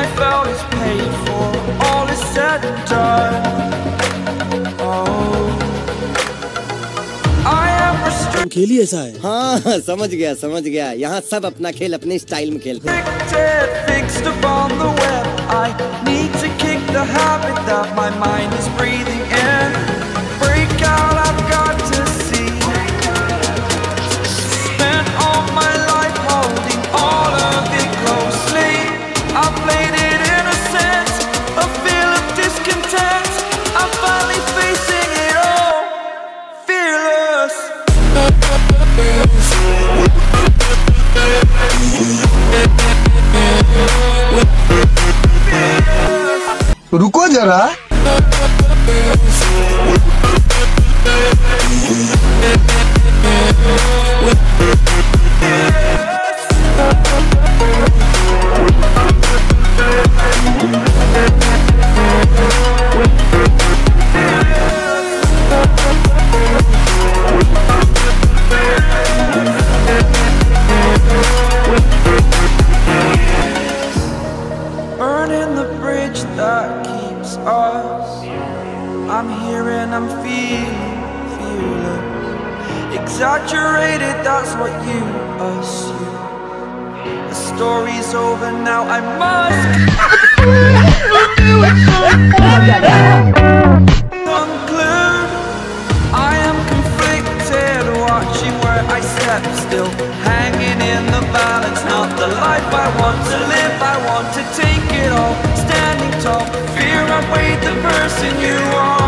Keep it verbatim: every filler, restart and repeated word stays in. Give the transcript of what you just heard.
I felt is paid for, all is said and done. Oh, I am restricted. खेल ही ऐसा है। हाँ समझ गया समझ गया, यहाँ सब अपना खेल अपने स्टाइल में खेलते हैं। Fixed upon the web, I need to kick the habit that my mind is breathing in. Break out, I've got to see. Spent all my life holding all of it closely. I played it innocent, a feel of discontent. I'm finally facing it all, fearless. रुको जरा। Burning the bridge that keeps us. I'm here and I'm feeling fearless. Exaggerated, that's what you assume. The story's over now, I must conclude. I am conflicted, watching where I step still, hanging in the balance. Not the life I want to live, I want to take it all. Standing tall, fear I weighed the person you are.